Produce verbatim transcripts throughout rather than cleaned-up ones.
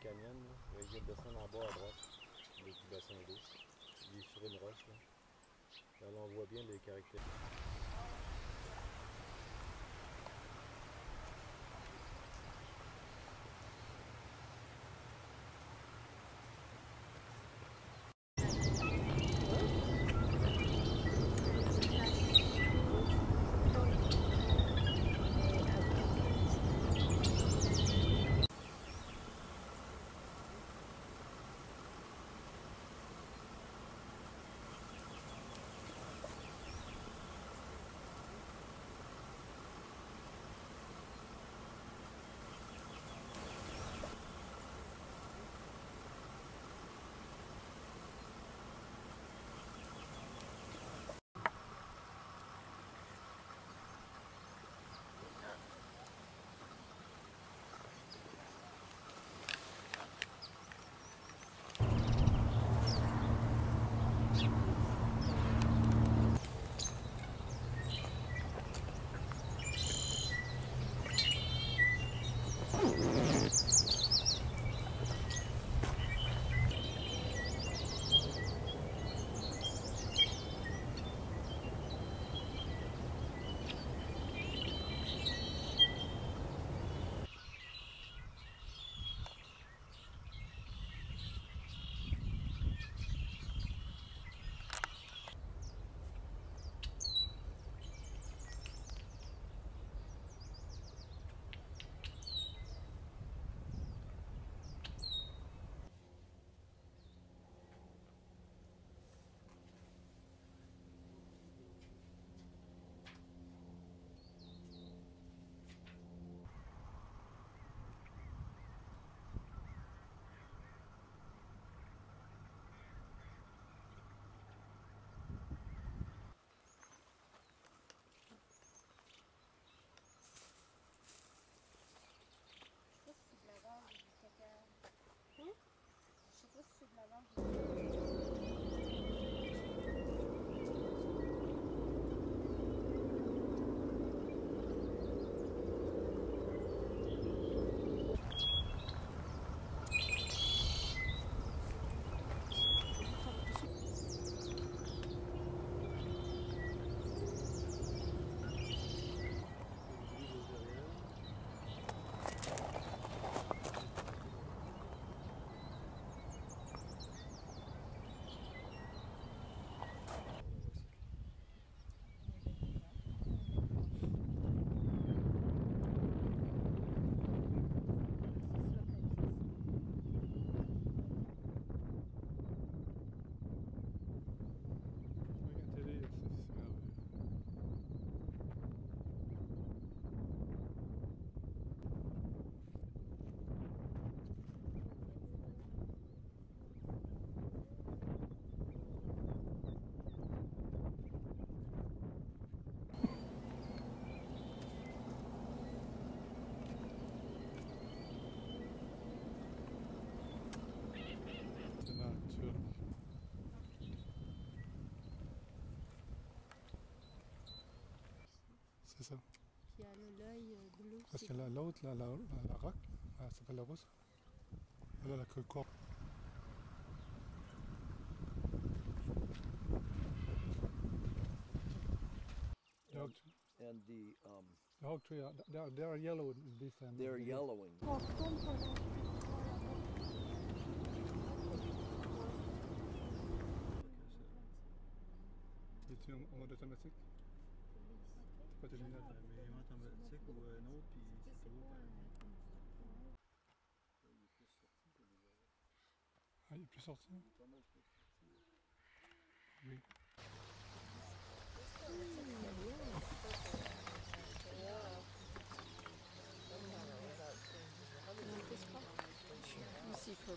canyon, là. Il vient de descendre en bas à droite du bassin d'eau. Il est sur une roche. Là, là on voit bien les caractéristiques. Je sais pas si c'est de la vange. C'est ça. Puis elle a l'œil bleu. Parce que l'autre, la, la, la, la roque, elle s'appelle la rousse. Elle a la queue courte. And, and the um, The oak tree, they are, they are yellow in this time. they're yellowing. Es-tu en, en mode automatique? C'est pas tes lunettes? Mais en automatique ou un autre, puis c'est trop. Ah, il est plus sorti? Oui. Aussi, faut.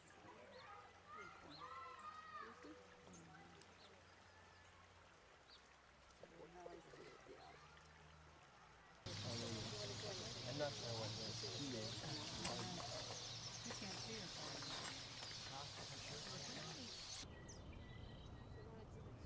I'm not sure what this is. You can't see it.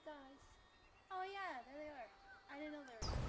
Guys. Oh yeah, there they are. I didn't know they were.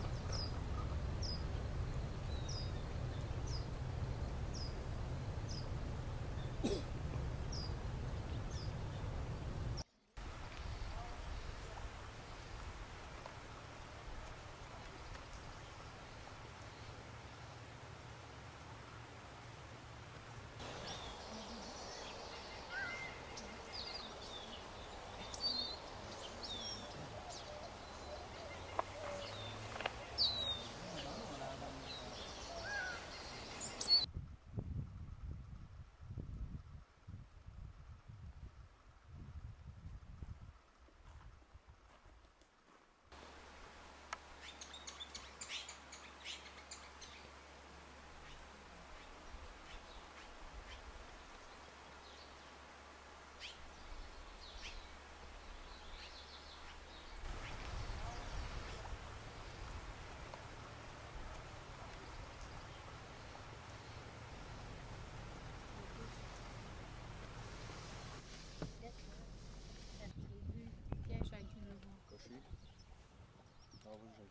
Viens, Shaggy, le voir. Cocher. Ah oui, j'ai vu.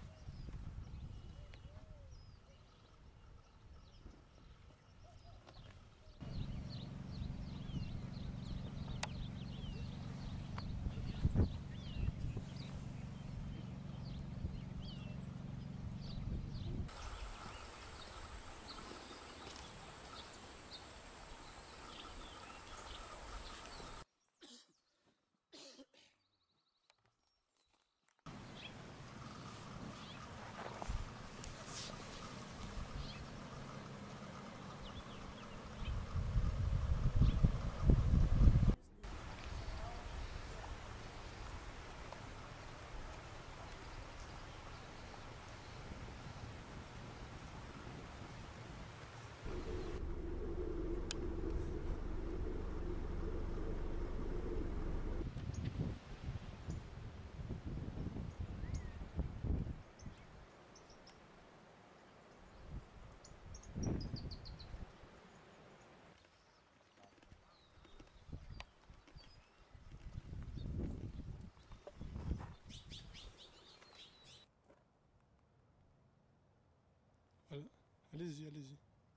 Allez- Allez-y, allez-y.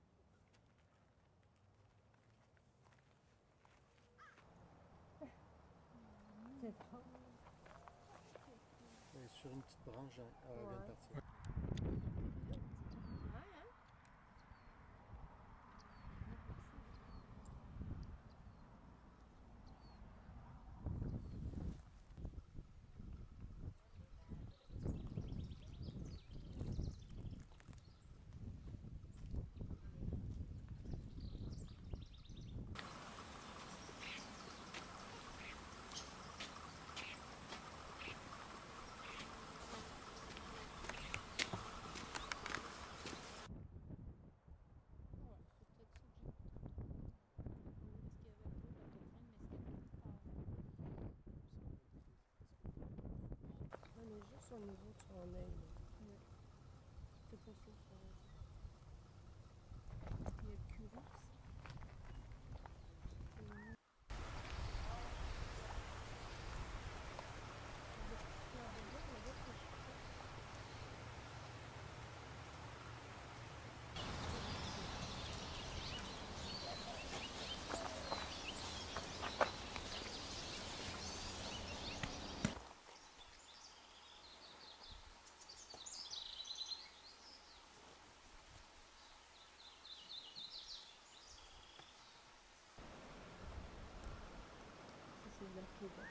Elle est sur une petite branche, hein. Ah, elle vient de partir. On est juste au niveau de son œil. Ouais. C'est pas ça. Il y a le curé aussi. C'est là qui est là.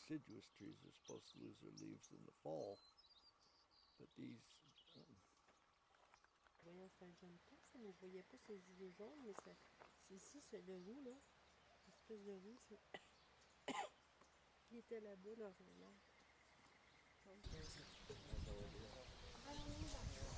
deciduous trees are supposed to lose their leaves in the fall. But these, um, Voyons, c'est un jeune pousse, mais je voyais pas ses yeux jaunes, mais ça- c'est ici, c'est le roux, là. L'espèce de roux, c'est... qui était là-bas, normalement. Ah, ça va bien.